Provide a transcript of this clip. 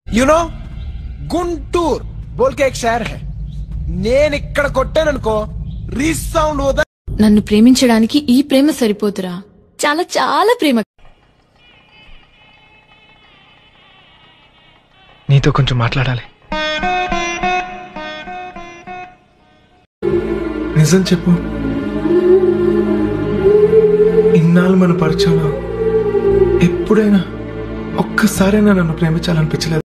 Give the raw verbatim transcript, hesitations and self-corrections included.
you know Guntur बोल के एक शहर है నేను ఇక్కడ కొట్టాననుకో రీసౌండ్ होता నన్ను ప్రేమించడానికి ఈ ప్రేమ సరిపోతురా చాలా చాలా ప్రేమ నీతో కొంచెం మాట్లాడాలి నిజం చెప్పు ఇన్నాళ్ళు మన పరిచయంలో ఎప్పుడైనా ఒక్కసారైనా నన్ను ప్రేమించాలనిపించలేదు